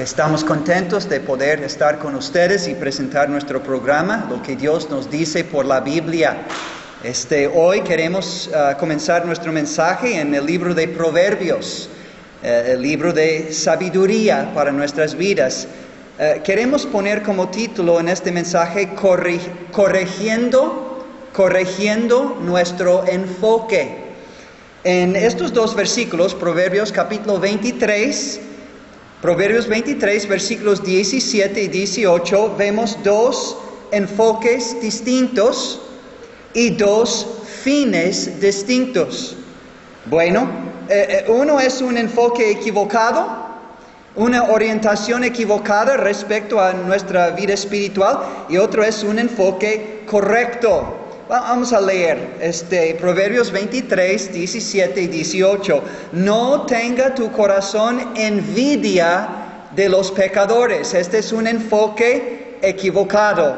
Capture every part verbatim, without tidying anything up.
Estamos contentos de poder estar con ustedes y presentar nuestro programa, lo que Dios nos dice por la Biblia. Este, hoy queremos uh, comenzar nuestro mensaje en el libro de Proverbios, uh, el libro de sabiduría para nuestras vidas. Uh, queremos poner como título en este mensaje corri corrigiendo, corrigiendo nuestro enfoque. En estos dos versículos, Proverbios capítulo veintitrés, Proverbios veintitrés, versículos diecisiete y dieciocho, vemos dos enfoques distintos y dos fines distintos. Bueno, eh, uno es un enfoque equivocado, una orientación equivocada respecto a nuestra vida espiritual, y otro es un enfoque correcto. Vamos a leer este, Proverbios veintitrés, diecisiete y dieciocho. No tenga tu corazón envidia de los pecadores. Este es un enfoque equivocado.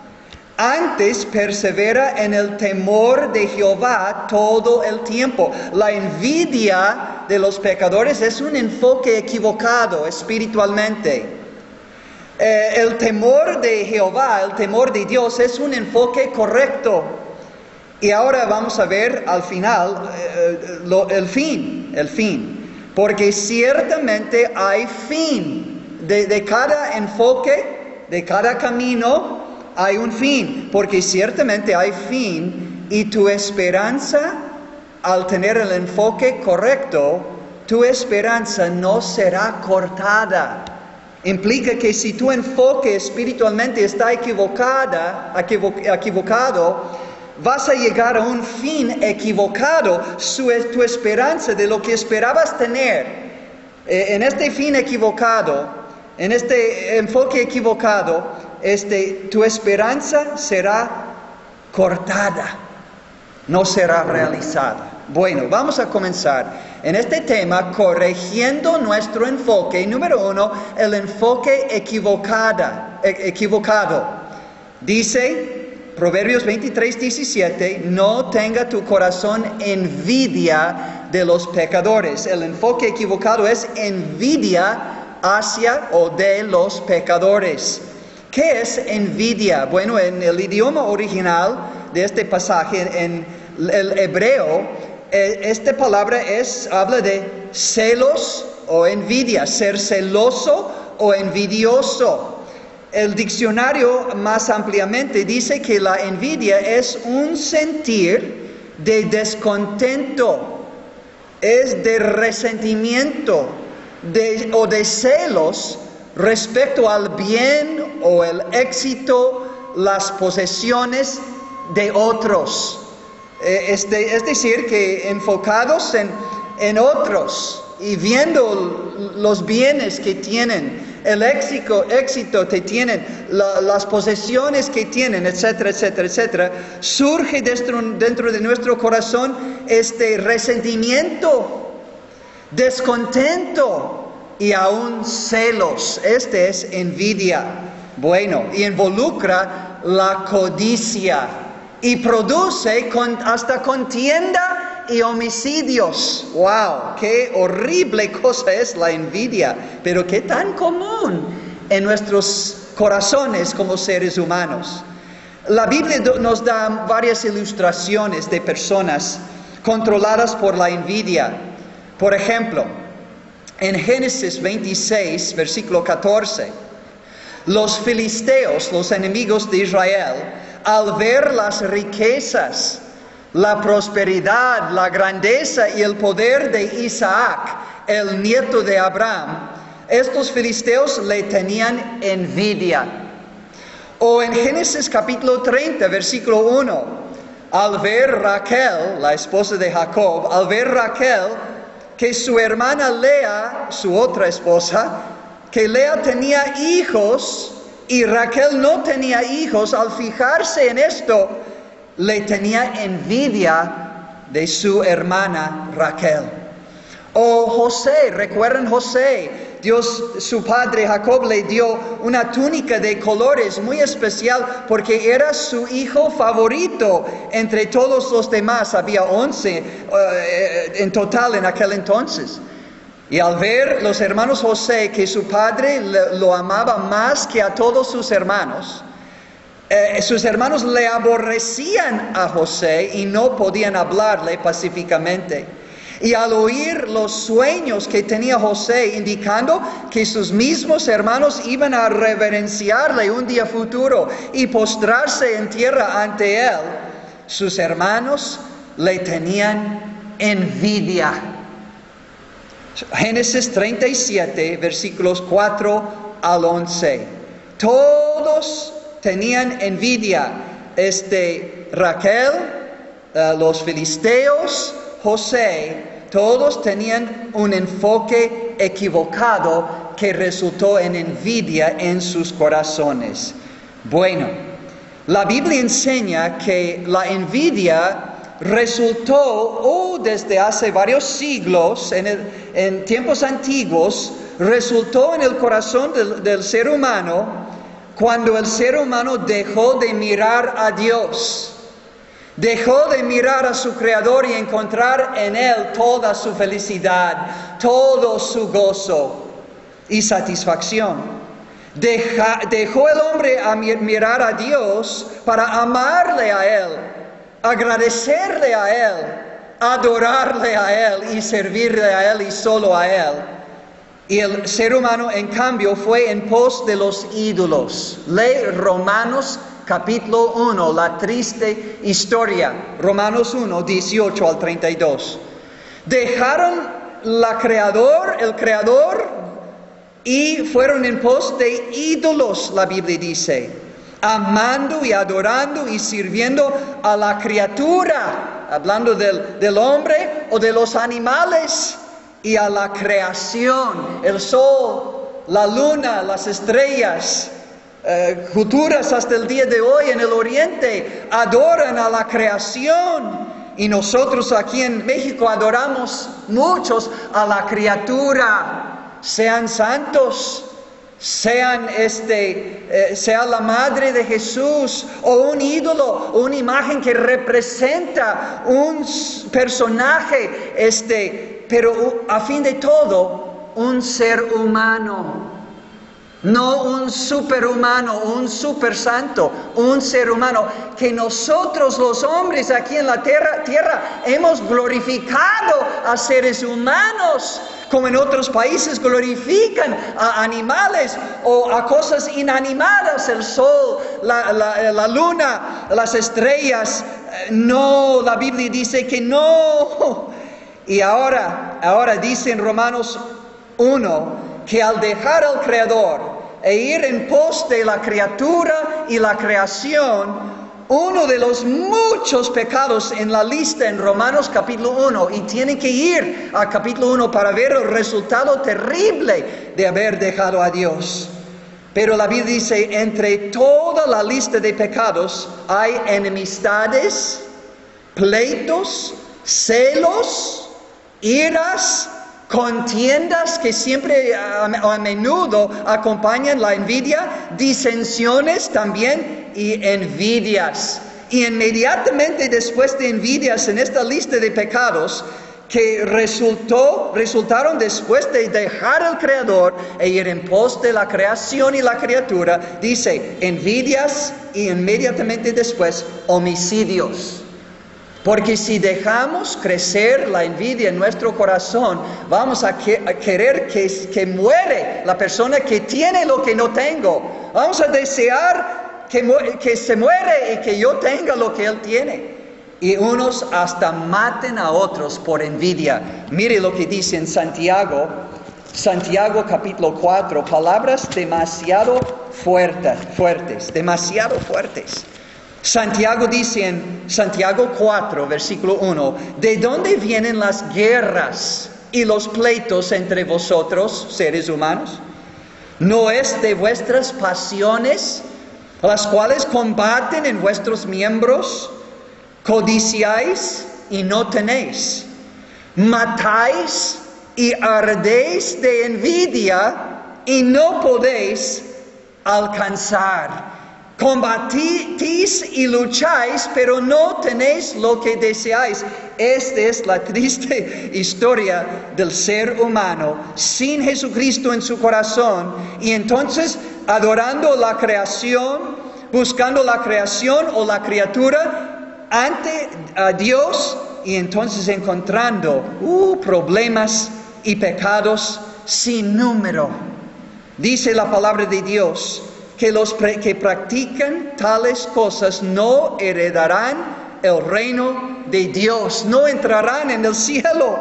Antes persevera en el temor de Jehová todo el tiempo. La envidia de los pecadores es un enfoque equivocado espiritualmente. Eh, el temor de Jehová, el temor de Dios es un enfoque correcto. Y ahora vamos a ver al final eh, lo, el fin, el fin. Porque ciertamente hay fin. De, de cada enfoque, de cada camino, hay un fin. Porque ciertamente hay fin. Y tu esperanza, al tener el enfoque correcto, tu esperanza no será cortada. Implica que si tu enfoque espiritualmente está equivocada, equivocado, vas a llegar a un fin equivocado. Su, tu esperanza de lo que esperabas tener, eh, en este fin equivocado, en este enfoque equivocado, este, tu esperanza será cortada, no será realizada. Bueno, vamos a comenzar en este tema, corrigiendo nuestro enfoque. Número uno, el enfoque equivocada, equivocado. Dice Proverbios veintitrés, diecisiete, no tenga tu corazón envidia de los pecadores. El enfoque equivocado es envidia hacia o de los pecadores. ¿Qué es envidia? Bueno, en el idioma original de este pasaje, en el hebreo, esta palabra es, habla de celos o envidia, ser celoso o envidioso. El diccionario más ampliamente dice que la envidia es un sentir de descontento, es de resentimiento de, o de celos respecto al bien o el éxito, las posesiones de otros. Este, es decir, que enfocados en, en otros y viendo los bienes que tienen, el éxito, éxito que tienen, la, las posesiones que tienen, etcétera, etcétera, etcétera, surge dentro, dentro de nuestro corazón este resentimiento, descontento y aún celos. Este es envidia. Bueno, y involucra la codicia. Y produce con, hasta contienda y homicidios. ¡Wow! ¡Qué horrible cosa es la envidia! Pero qué tan común en nuestros corazones como seres humanos. La Biblia nos da varias ilustraciones de personas controladas por la envidia. Por ejemplo, en Génesis veintiséis, versículo catorce, los filisteos, los enemigos de Israel, al ver las riquezas, la prosperidad, la grandeza y el poder de Isaac, el nieto de Abraham, estos filisteos le tenían envidia. O en Génesis capítulo treinta, versículo uno, al ver Raquel, la esposa de Jacob, al ver Raquel que su hermana Lea, su otra esposa, que Lea tenía hijos y Raquel no tenía hijos, al fijarse en esto, le tenía envidia de su hermana Raquel. O José, recuerden José, Dios, su padre Jacob le dio una túnica de colores muy especial porque era su hijo favorito entre todos los demás. Había once uh, en total en aquel entonces. Y al ver los hermanos José que su padre lo amaba más que a todos sus hermanos, eh, sus hermanos le aborrecían a José y no podían hablarle pacíficamente. Y al oír los sueños que tenía José, indicando que sus mismos hermanos iban a reverenciarle un día futuro y postrarse en tierra ante él, sus hermanos le tenían envidia. Génesis treinta y siete, versículos cuatro al once. Todos tenían envidia. Este, Raquel, uh, los filisteos, José, todos tenían un enfoque equivocado que resultó en envidia en sus corazones. Bueno, la Biblia enseña que la envidia resultó, oh, desde hace varios siglos, en, el, en tiempos antiguos, resultó en el corazón del, del ser humano cuando el ser humano dejó de mirar a Dios. Dejó de mirar a su Creador y encontrar en Él toda su felicidad, todo su gozo y satisfacción. Deja, dejó el hombre a mirar a Dios para amarle a Él, agradecerle a Él, adorarle a Él y servirle a Él y solo a Él. Y el ser humano, en cambio, fue en pos de los ídolos. Lee Romanos capítulo uno, la triste historia. Romanos uno, dieciocho al treinta y dos. Dejaron la creador, el creador, y fueron en pos de ídolos, la Biblia dice, amando y adorando y sirviendo a la criatura, hablando del, del hombre o de los animales, y a la creación, el sol, la luna, las estrellas. Uh, culturas hasta el día de hoy en el oriente adoran a la creación, y nosotros aquí en México adoramos muchos a la criatura, sean santos, sean este, eh, sea la madre de Jesús o un ídolo, una imagen que representa un personaje, este, pero a fin de todo un ser humano. No un superhumano, un super santo, un ser humano que nosotros los hombres aquí en la tierra, tierra hemos glorificado a seres humanos, como en otros países glorifican a animales o a cosas inanimadas, el sol, la, la, la luna, las estrellas. No, la Biblia dice que no. Y ahora, ahora dice en Romanos uno, que al dejar al Creador e ir en pos de la criatura y la creación, uno de los muchos pecados en la lista en Romanos capítulo uno, y tienen que ir al capítulo uno para ver el resultado terrible de haber dejado a Dios. Pero la Biblia dice, entre toda la lista de pecados hay enemistades, pleitos, celos, iras, contiendas que siempre a, a menudo acompañan la envidia, disensiones también y envidias. Y inmediatamente después de envidias en esta lista de pecados que resultó, resultaron después de dejar al Creador e ir en pos de la creación y la criatura, dice envidias y inmediatamente después homicidios. Porque si dejamos crecer la envidia en nuestro corazón, vamos a, que, a querer que, que muere la persona que tiene lo que no tengo. Vamos a desear que, que se muere y que yo tenga lo que él tiene. Y unos hasta maten a otros por envidia. Mire lo que dice en Santiago, Santiago capítulo cuatro, palabras demasiado fuertes, fuertes, demasiado fuertes. Santiago dice en Santiago cuatro, versículo uno, ¿de dónde vienen las guerras y los pleitos entre vosotros, seres humanos? ¿No es de vuestras pasiones, las cuales combaten en vuestros miembros? Codiciáis y no tenéis, matáis y ardéis de envidia y no podéis alcanzar. Combatís y lucháis, pero no tenéis lo que deseáis. Esta es la triste historia del ser humano sin Jesucristo en su corazón. Y entonces adorando la creación, buscando la creación o la criatura ante a Dios. Y entonces encontrando uh, problemas y pecados sin número. Dice la palabra de Dios que los que practican tales cosas no heredarán el reino de Dios, no entrarán en el cielo.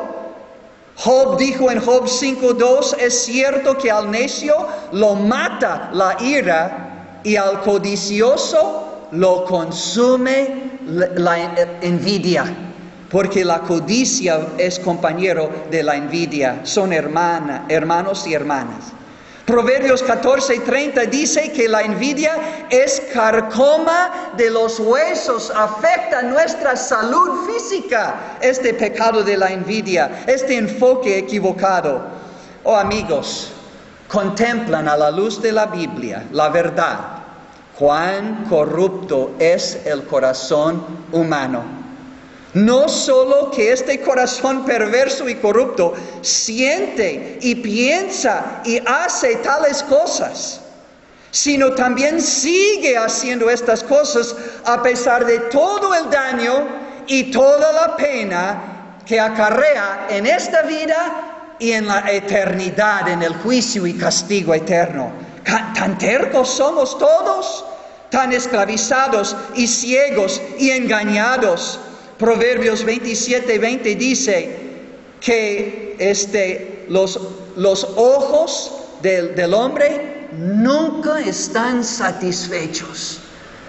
Job dijo en Job cinco dos, es cierto que al necio lo mata la ira y al codicioso lo consume la envidia. Porque la codicia es compañero de la envidia, son hermana, hermanos y hermanas. Proverbios catorce treinta dice que la envidia es carcoma de los huesos, afecta nuestra salud física. Este pecado de la envidia, este enfoque equivocado. Oh amigos, contemplan a la luz de la Biblia la verdad, cuán corrupto es el corazón humano. No solo que este corazón perverso y corrupto siente y piensa y hace tales cosas, sino también sigue haciendo estas cosas a pesar de todo el daño y toda la pena que acarrea en esta vida y en la eternidad, en el juicio y castigo eterno. Tan tercos somos todos, tan esclavizados y ciegos y engañados. Proverbios veintisiete veinte dice que este, los, los ojos del, del hombre nunca están satisfechos.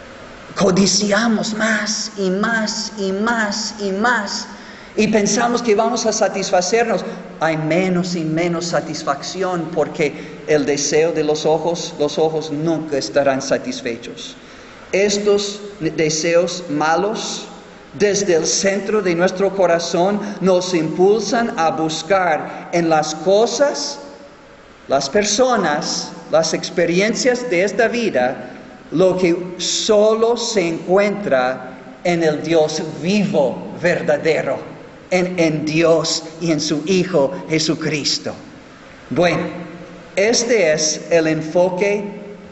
Codiciamos más y más y más y más y pensamos que vamos a satisfacernos. Hay menos y menos satisfacción porque el deseo de los ojos, los ojos nunca estarán satisfechos. Estos deseos malos desde el centro de nuestro corazón nos impulsan a buscar en las cosas, las personas, las experiencias de esta vida, lo que solo se encuentra en el Dios vivo, verdadero, en, en Dios y en su Hijo Jesucristo. Bueno, este es el enfoque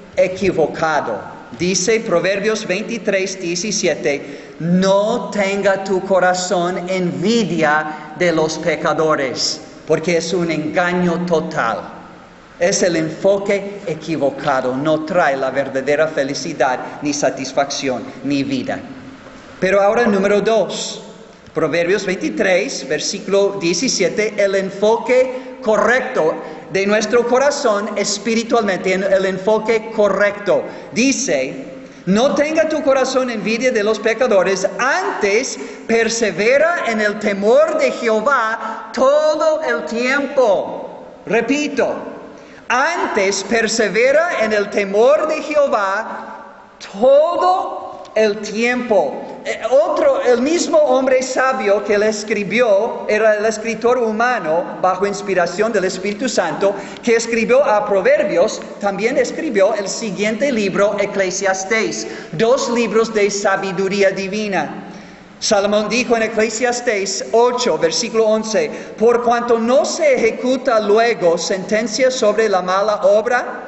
equivocado. Dice Proverbios veintitrés diecisiete, no tenga tu corazón envidia de los pecadores, porque es un engaño total. Es el enfoque equivocado, no trae la verdadera felicidad, ni satisfacción, ni vida. Pero ahora número dos, Proverbios veintitrés, versículo diecisiete, el enfoque correcto de nuestro corazón espiritualmente, el enfoque correcto. Dice, no tenga tu corazón envidia de los pecadores, antes persevera en el temor de Jehová todo el tiempo. Repito, antes persevera en el temor de Jehová todo el tiempo. Eh, otro, el mismo hombre sabio que le escribió, era el escritor humano bajo inspiración del Espíritu Santo, que escribió a Proverbios, también escribió el siguiente libro, Eclesiastés, dos libros de sabiduría divina. Salomón dijo en Eclesiastés ocho, versículo once, por cuanto no se ejecuta luego sentencia sobre la mala obra,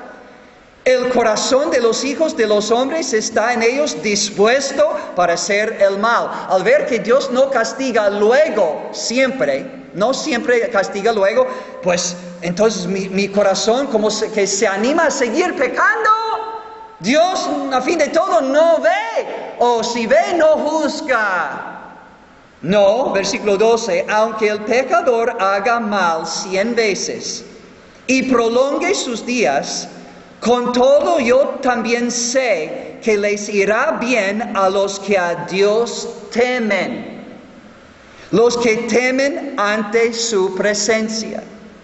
el corazón de los hijos de los hombres está en ellos dispuesto para hacer el mal. Al ver que Dios no castiga luego, siempre, no siempre castiga luego, pues entonces mi, mi corazón como se, que se anima a seguir pecando. Dios a fin de todo no ve, o si ve no juzga. No, versículo doce, aunque el pecador haga mal cien veces y prolongue sus días, con todo yo también sé que les irá bien a los que a Dios temen, los que temen ante su presencia,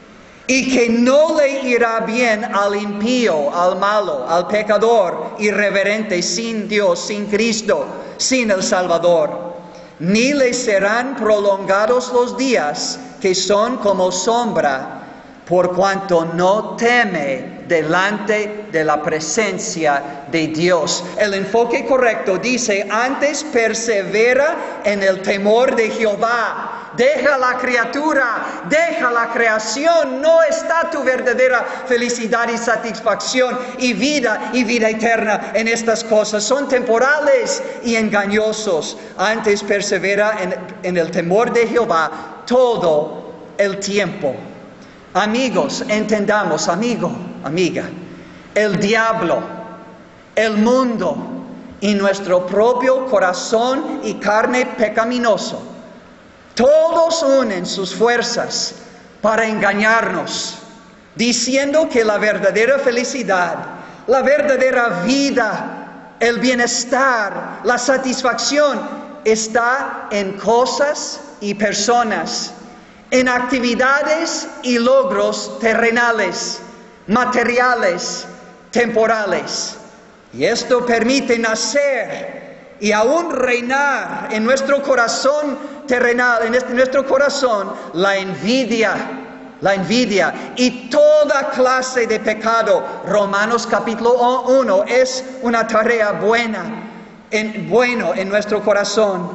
y que no le irá bien al impío, al malo, al pecador irreverente, sin Dios, sin Cristo, sin el Salvador. Ni le serán prolongados los días que son como sombra por cuanto no teme delante de la presencia de Dios. El enfoque correcto dice, antes persevera en el temor de Jehová. Deja la criatura, deja la creación, no está tu verdadera felicidad y satisfacción y vida y vida eterna en estas cosas. Son temporales y engañosos. Antes persevera en, en el temor de Jehová todo el tiempo. Amigos, entendamos, amigo, amiga, el diablo, el mundo y nuestro propio corazón y carne pecaminoso, todos unen sus fuerzas para engañarnos, diciendo que la verdadera felicidad, la verdadera vida, el bienestar, la satisfacción está en cosas y personas, en actividades y logros terrenales, materiales, temporales. Y esto permite nacer y aún reinar en nuestro corazón terrenal, en este, nuestro corazón, la envidia, la envidia y toda clase de pecado. Romanos capítulo uno es una tarea buena, en, bueno en nuestro corazón.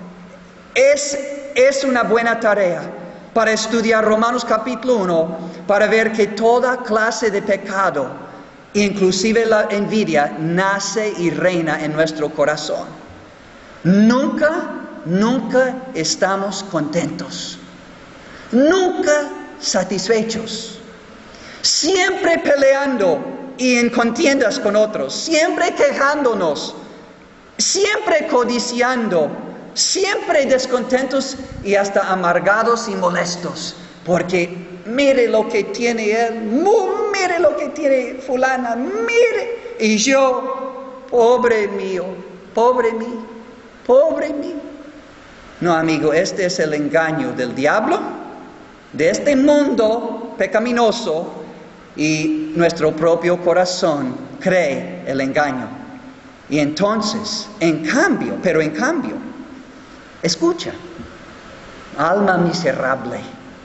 Es, es una buena tarea para estudiar Romanos capítulo uno, para ver que toda clase de pecado, inclusive la envidia, nace y reina en nuestro corazón. Nunca, nunca estamos contentos. Nunca satisfechos. Siempre peleando y en contiendas con otros. Siempre quejándonos. Siempre codiciando. Siempre descontentos y hasta amargados y molestos. Porque mire lo que tiene él. Mire lo que tiene fulana. Mire. Y yo, pobre mío, pobre mío. Pobre mío. No, amigo, este es el engaño del diablo, de este mundo pecaminoso, y nuestro propio corazón cree el engaño. Y entonces, en cambio, pero en cambio, escucha, alma miserable,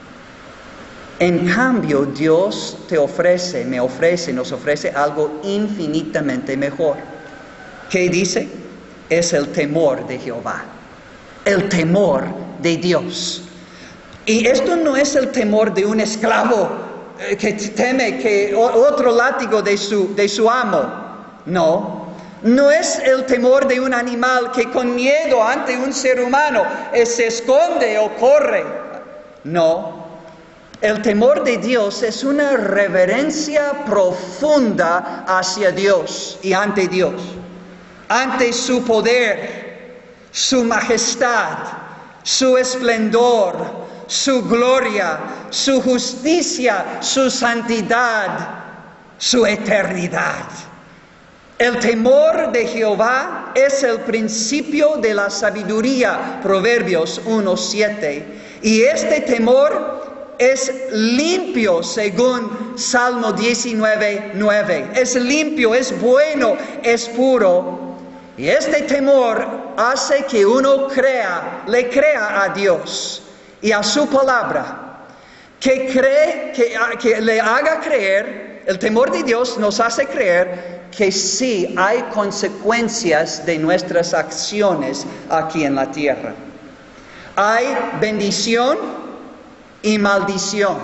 en cambio Dios te ofrece, me ofrece, nos ofrece algo infinitamente mejor. ¿Qué dice? Es el temor de Jehová, el temor de Dios. Y esto no es el temor de un esclavo eh, que teme que otro látigo de su, de su amo. No, no es el temor de un animal que con miedo ante un ser humano eh, se esconde o corre. No, el temor de Dios es una reverencia profunda hacia Dios y ante Dios. Ante su poder, su majestad, su esplendor, su gloria, su justicia, su santidad, su eternidad. El temor de Jehová es el principio de la sabiduría, Proverbios uno siete. Y este temor es limpio según Salmo diecinueve nueve. Es limpio, es bueno, es puro. Y este temor hace que uno crea, le crea a Dios y a su palabra, que cree, que, que le haga creer, el temor de Dios nos hace creer que sí hay consecuencias de nuestras acciones aquí en la tierra. Hay bendición y maldición.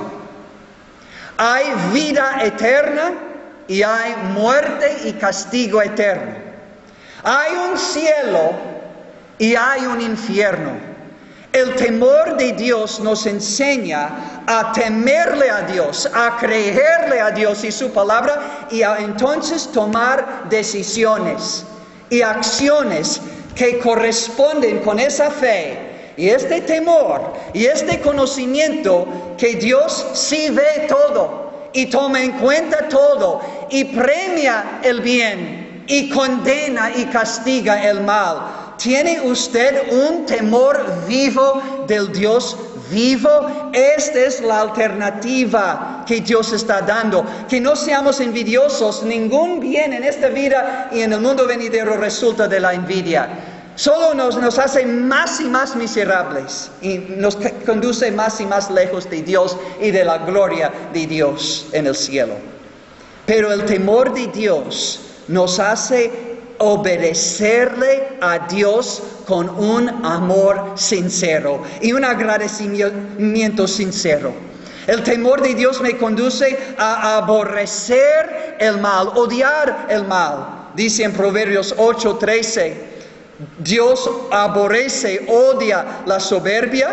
Hay vida eterna y hay muerte y castigo eterno. Hay un cielo y hay un infierno. El temor de Dios nos enseña a temerle a Dios, a creerle a Dios y su palabra, y a entonces tomar decisiones y acciones que corresponden con esa fe y este temor y este conocimiento que Dios sí ve todo y toma en cuenta todo y premia el bien y condena y castiga el mal. ¿Tiene usted un temor vivo del Dios vivo? Esta es la alternativa que Dios está dando. Que no seamos envidiosos. Ningún bien en esta vida y en el mundo venidero resulta de la envidia. Solo nos, nos hace más y más miserables y nos conduce más y más lejos de Dios y de la gloria de Dios en el cielo. Pero el temor de Dios nos hace obedecerle a Dios con un amor sincero y un agradecimiento sincero. El temor de Dios me conduce a aborrecer el mal, odiar el mal. Dice en Proverbios ocho trece, Dios aborrece, odia la soberbia,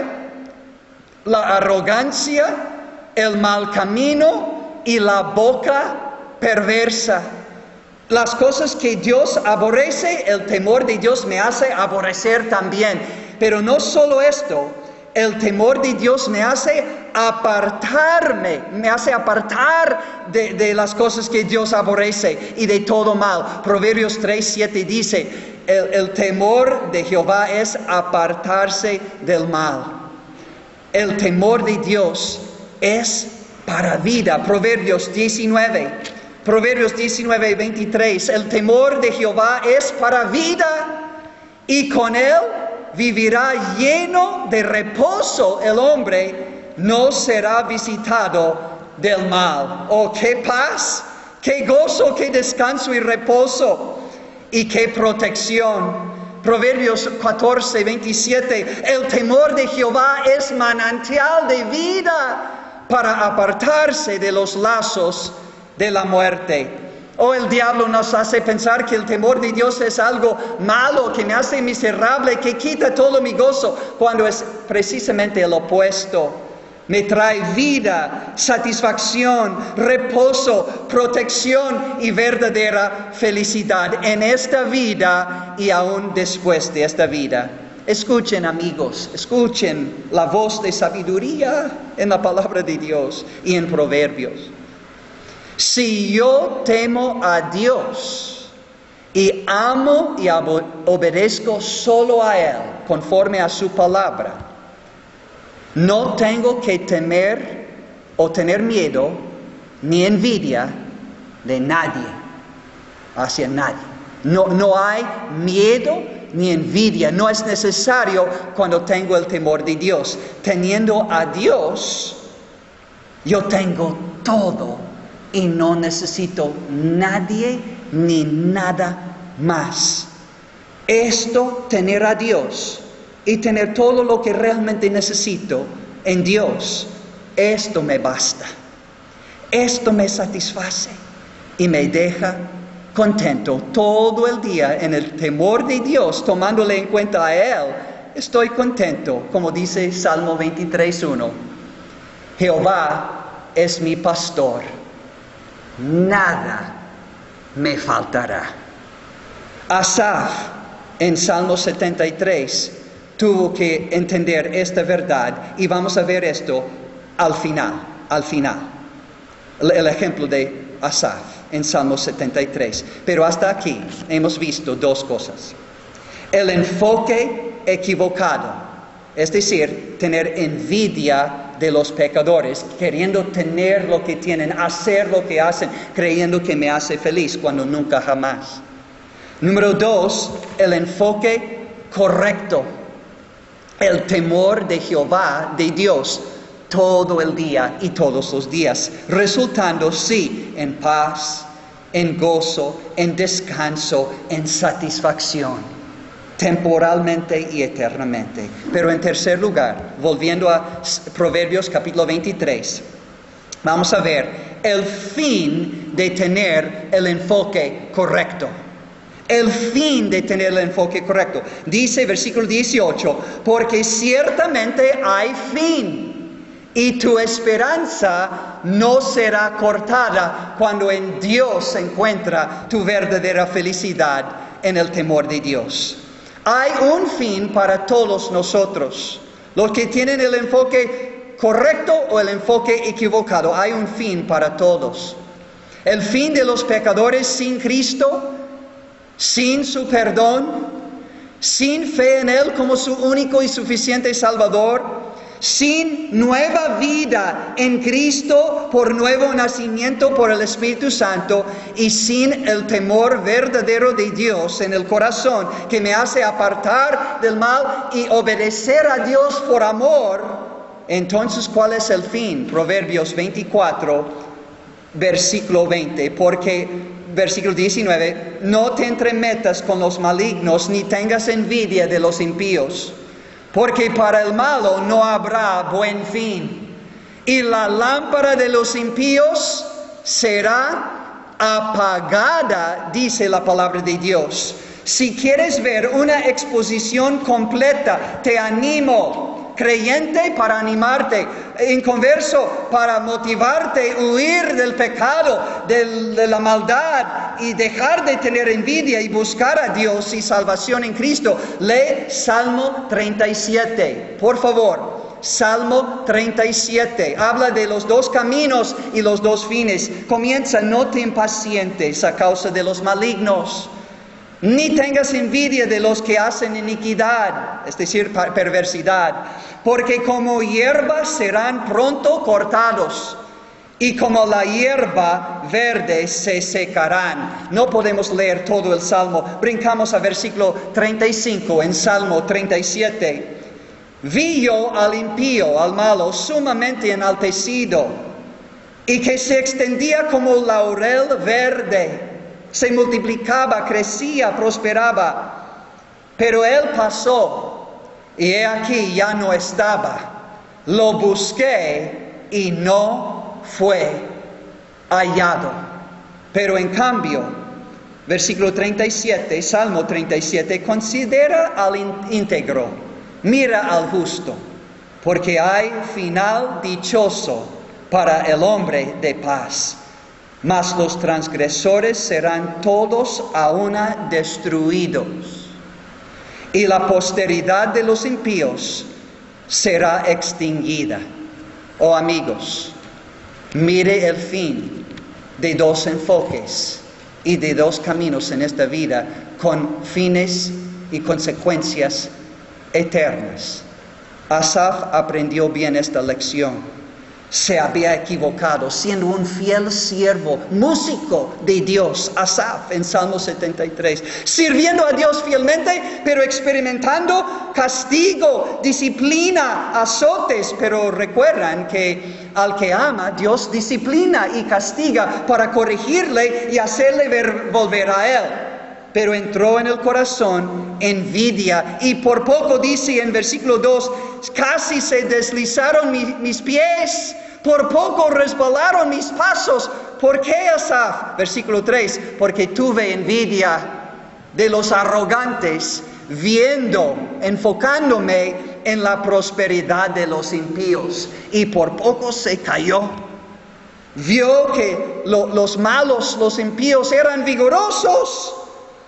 la arrogancia, el mal camino y la boca perversa. Las cosas que Dios aborrece, el temor de Dios me hace aborrecer también. Pero no solo esto, el temor de Dios me hace apartarme, me hace apartar de, de las cosas que Dios aborrece y de todo mal. Proverbios tres siete dice, el, el temor de Jehová es apartarse del mal. El temor de Dios es para vida. Proverbios diecinueve. Proverbios diecinueve veintitrés, el temor de Jehová es para vida y con él vivirá lleno de reposo el hombre, no será visitado del mal. Oh, qué paz, qué gozo, qué descanso y reposo y qué protección. Proverbios catorce veintisiete, el temor de Jehová es manantial de vida para apartarse de los lazos de la muerte. O el diablo nos hace pensar que el temor de Dios es algo malo, que me hace miserable, que quita todo mi gozo, cuando es precisamente el opuesto. Me trae vida, satisfacción, reposo, protección y verdadera felicidad en esta vida y aún después de esta vida. Escuchen, amigos, escuchen la voz de sabiduría en la palabra de Dios y en Proverbios. Si yo temo a Dios y amo y obedezco solo a Él, conforme a su palabra, no tengo que temer o tener miedo ni envidia de nadie, hacia nadie. No, no hay miedo ni envidia, no es necesario cuando tengo el temor de Dios. Teniendo a Dios, yo tengo todo. Y no necesito nadie ni nada más. Esto, tener a Dios y tener todo lo que realmente necesito en Dios, esto me basta. Esto me satisface y me deja contento todo el día en el temor de Dios, tomándole en cuenta a Él. Estoy contento, como dice Salmo veintitrés uno. Jehová es mi pastor. Nada me faltará. Asaf en Salmo setenta y tres tuvo que entender esta verdad y vamos a ver esto al final, al final. El, el ejemplo de Asaf en Salmo setenta y tres. Pero hasta aquí hemos visto dos cosas. El enfoque equivocado, es decir, tener envidia de los pecadores, queriendo tener lo que tienen, hacer lo que hacen, creyendo que me hace feliz cuando nunca jamás. Número dos, el enfoque correcto, el temor de Jehová, de Dios, todo el día y todos los días, resultando sí en paz, en gozo, en descanso, en satisfacción, temporalmente y eternamente. Pero en tercer lugar, volviendo a Proverbios capítulo veintitrés, vamos a ver el fin de tener el enfoque correcto. El fin de tener el enfoque correcto. Dice versículo dieciocho, porque ciertamente hay fin y tu esperanza no será cortada cuando en Dios se encuentra tu verdadera felicidad en el temor de Dios. Hay un fin para todos nosotros, los que tienen el enfoque correcto o el enfoque equivocado. Hay un fin para todos. El fin de los pecadores sin Cristo, sin su perdón, sin fe en Él como su único y suficiente Salvador, sin nueva vida en Cristo por nuevo nacimiento por el Espíritu Santo y sin el temor verdadero de Dios en el corazón que me hace apartar del mal y obedecer a Dios por amor, entonces ¿cuál es el fin? Proverbios veinticuatro, versículo veinte, porque versículo diecinueve, no te entremetas con los malignos ni tengas envidia de los impíos, porque para el malo no habrá buen fin, y la lámpara de los impíos será apagada, dice la palabra de Dios. Si quieres ver una exposición completa, te animo, creyente, para animarte, inconverso, para motivarte a huir del pecado, del, de la maldad y dejar de tener envidia y buscar a Dios y salvación en Cristo. Lee Salmo treinta y siete, por favor. Salmo treinta y siete, habla de los dos caminos y los dos fines. Comienza, no te impacientes a causa de los malignos, ni tengas envidia de los que hacen iniquidad, es decir, perversidad, porque como hierba serán pronto cortados, y como la hierba verde se secarán. No podemos leer todo el Salmo, brincamos a versículo treinta y cinco en Salmo treinta y siete. Vi yo al impío, al malo, sumamente enaltecido, y que se extendía como laurel verde, se multiplicaba, crecía, prosperaba. Pero él pasó, y he aquí ya no estaba. Lo busqué y no fue hallado. Pero en cambio, versículo treinta y siete, Salmo treinta y siete, considera al íntegro, mira al justo, porque hay final dichoso para el hombre de paz. Mas los transgresores serán todos a una destruidos, y la posteridad de los impíos será extinguida. Oh amigos, mire el fin de dos enfoques y de dos caminos en esta vida con fines y consecuencias eternas. Asaf aprendió bien esta lección. Se había equivocado siendo un fiel siervo, músico de Dios, Asaf en Salmo setenta y tres, sirviendo a Dios fielmente, pero experimentando castigo, disciplina, azotes. Pero recuerdan que al que ama, Dios disciplina y castiga para corregirle y hacerle ver, volver a Él. Pero entró en el corazón envidia, y por poco, dice en versículo dos, casi se deslizaron mi, mis pies, por poco resbalaron mis pasos. ¿Por qué, Asaf? Versículo tres, porque tuve envidia de los arrogantes, viendo, enfocándome en la prosperidad de los impíos, y por poco se cayó. Vio que lo, los malos, los impíos, eran vigorosos,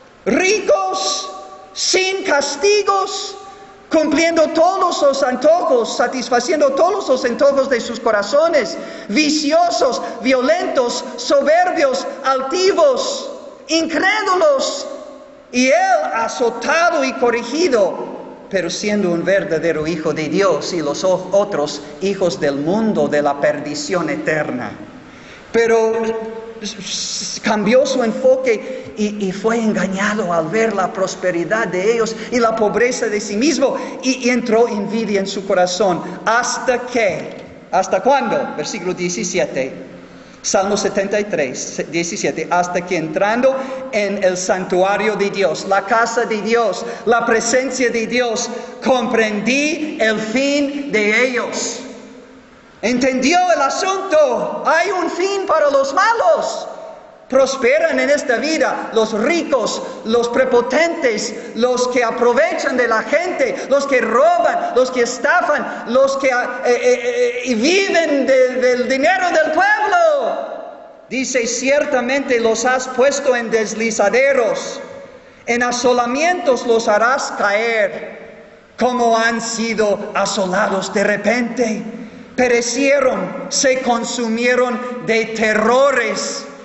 ricos, sin castigos, cumpliendo todos los antojos, satisfaciendo todos los antojos de sus corazones, viciosos, violentos, soberbios, altivos, incrédulos, y él azotado y corregido, pero siendo un verdadero hijo de Dios, y los otros hijos del mundo, de la perdición eterna. Pero cambió su enfoque y, y fue engañado al ver la prosperidad de ellos y la pobreza de sí mismo, y, y entró envidia en su corazón. ¿Hasta qué? ¿Hasta cuándo? Versículo diecisiete, Salmo setenta y tres, diecisiete, hasta que entrando en el santuario de Dios, la casa de Dios, la presencia de Dios, comprendí el fin de ellos. Entendió el asunto. Hay un fin para los malos. Prosperan en esta vida los ricos, los prepotentes, los que aprovechan de la gente, los que roban, los que estafan, los que eh, eh, eh, viven de, del dinero del pueblo. Dice, ciertamente los has puesto en deslizaderos, en asolamientos los harás caer, como han sido asolados de repente. Perecieron, se consumieron de terrores.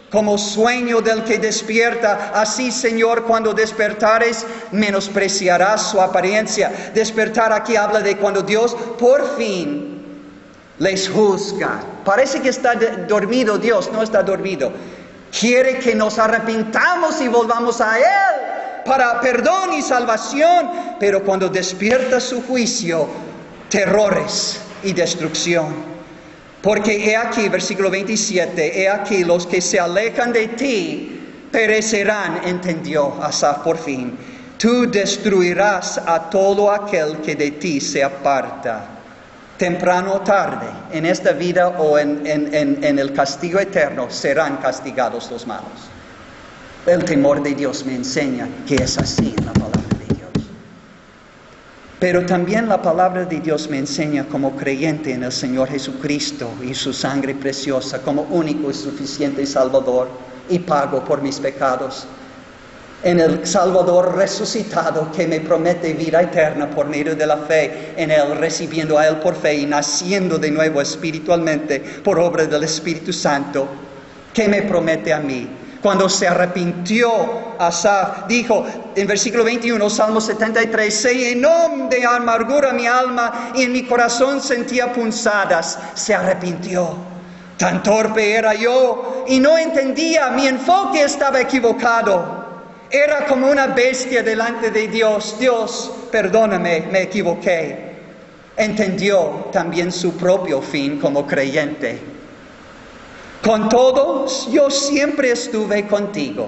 Como sueño del que despierta, así, Señor, cuando despertares, menospreciarás su apariencia. Despertar aquí habla de cuando Dios por fin les juzga. Parece que está dormido Dios, no está dormido. Quiere que nos arrepintamos y volvamos a Él para perdón y salvación. Pero cuando despierta su juicio, terrores y destrucción. Porque he aquí, versículo veintisiete, he aquí los que se alejan de ti perecerán, entendió Asaf por fin. Tú destruirás a todo aquel que de ti se aparta. Temprano o tarde, en esta vida o en, en, en, en el castigo eterno, serán castigados los malos. El temor de Dios me enseña que es así en la palabra de Dios. Pero también la palabra de Dios me enseña como creyente en el Señor Jesucristo y su sangre preciosa como único y suficiente Salvador y pago por mis pecados. En el Salvador resucitado que me promete vida eterna por medio de la fe en Él, recibiendo a Él por fe y naciendo de nuevo espiritualmente por obra del Espíritu Santo, que me promete a mí. Cuando se arrepintió Asaf, dijo en versículo veintiuno, Salmo setenta y tres, se llenó de amargura mi alma y en mi corazón sentía punzadas. Se arrepintió. Tan torpe era yo y no entendía, mi enfoque estaba equivocado. Era como una bestia delante de Dios. Dios, perdóname, me equivoqué. Entendió también su propio fin como creyente. Con todo, yo siempre estuve contigo.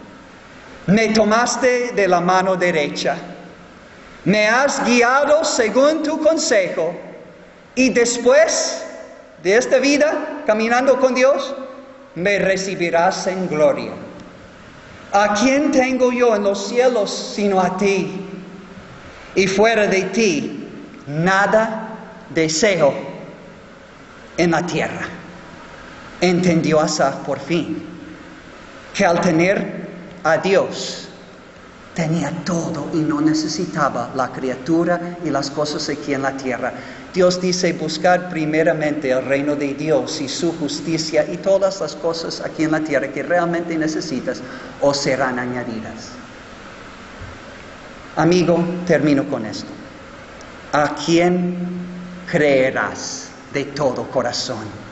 Me tomaste de la mano derecha. Me has guiado según tu consejo. Y después de esta vida, caminando con Dios, me recibirás en gloria. ¿A quién tengo yo en los cielos sino a ti? Y fuera de ti, nada deseo en la tierra. Entendió Asaf por fin que al tener a Dios tenía todo y no necesitaba la criatura y las cosas aquí en la tierra. Dios dice, buscar primeramente el reino de Dios y su justicia y todas las cosas aquí en la tierra que realmente necesitas os serán añadidas. Amigo, termino con esto. ¿A quién creerás de todo corazón?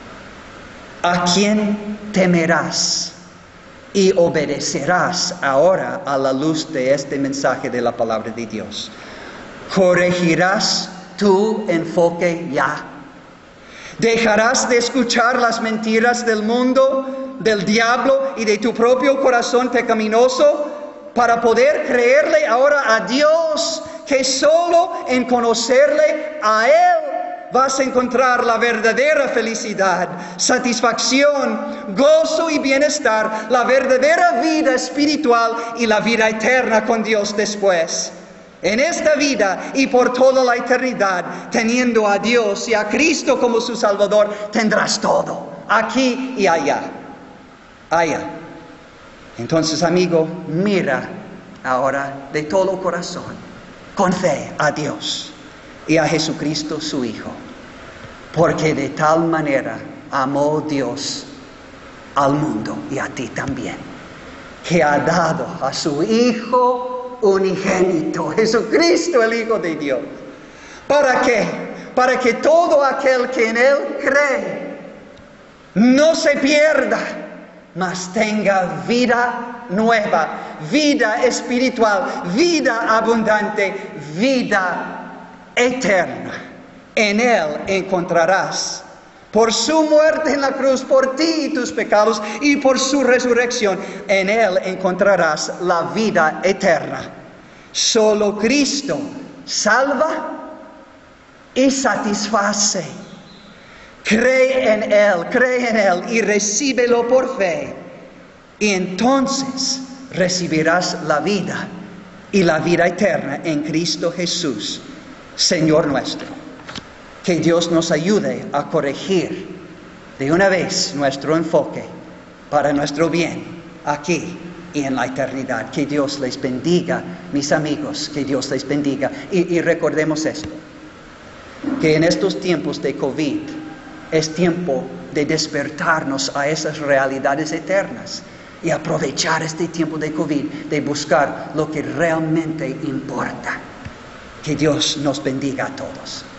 ¿A quién temerás y obedecerás ahora a la luz de este mensaje de la palabra de Dios? ¿Corregirás tu enfoque ya? ¿Dejarás de escuchar las mentiras del mundo, del diablo y de tu propio corazón pecaminoso para poder creerle ahora a Dios, que solo en conocerle a Él vas a encontrar la verdadera felicidad, satisfacción, gozo y bienestar, la verdadera vida espiritual y la vida eterna con Dios después? En esta vida y por toda la eternidad, teniendo a Dios y a Cristo como su Salvador, tendrás todo, aquí y allá, allá. Entonces, amigo, mira ahora de todo corazón, con fe, a Dios y a Jesucristo su Hijo, porque de tal manera amó Dios al mundo y a ti también, que ha dado a su Hijo unigénito, Jesucristo el Hijo de Dios. ¿Para qué? Para que todo aquel que en Él cree no se pierda, mas tenga vida nueva, vida espiritual, vida abundante, vida eterna. En Él encontrarás, por su muerte en la cruz, por ti y tus pecados, y por su resurrección, en Él encontrarás la vida eterna. Solo Cristo salva y satisface. Cree en Él, cree en Él y recíbelo por fe. Y entonces recibirás la vida y la vida eterna en Cristo Jesús, Señor nuestro. Que Dios nos ayude a corregir de una vez nuestro enfoque para nuestro bien aquí y en la eternidad. Que Dios les bendiga, mis amigos, que Dios les bendiga. Y, y recordemos esto, que en estos tiempos de COVID, Es tiempo de despertarnos a esas realidades eternas y aprovechar este tiempo de COVID, de buscar lo que realmente importa. Que Dios nos bendiga a todos.